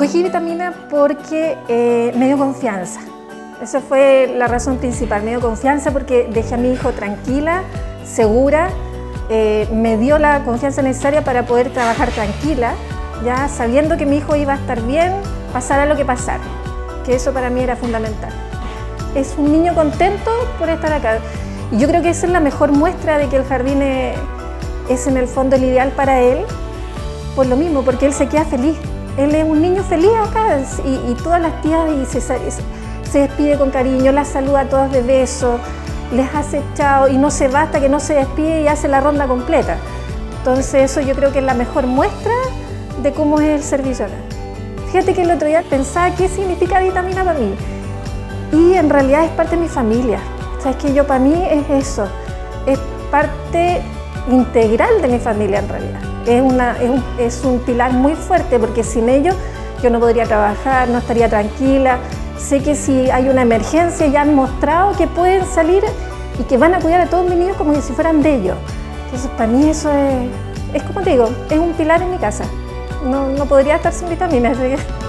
Escogí vitamina porque me dio confianza. Esa fue la razón principal, me dio confianza porque dejé a mi hijo tranquila, segura, me dio la confianza necesaria para poder trabajar tranquila, ya sabiendo que mi hijo iba a estar bien, pasara lo que pasara, que eso para mí era fundamental. Es un niño contento por estar acá y yo creo que esa es la mejor muestra de que el jardín es en el fondo el ideal para él, por lo mismo, porque él se queda feliz. Él es un niño feliz acá y todas las tías se despide con cariño, las saluda a todas de besos, les hace chao y no se va hasta que no se despide y hace la ronda completa. Entonces eso yo creo que es la mejor muestra de cómo es el servicio acá. Fíjate que el otro día pensaba qué significa vitamina para mí y en realidad es parte de mi familia. O sea, es que para mí es eso, es parte integral de mi familia en realidad. Es un pilar muy fuerte porque sin ellos yo no podría trabajar, no estaría tranquila. Sé que si hay una emergencia ya han mostrado que pueden salir y que van a cuidar a todos mis niños como si fueran de ellos. Entonces para mí eso es como te digo, es un pilar en mi casa. No podría estar sin vitaminas.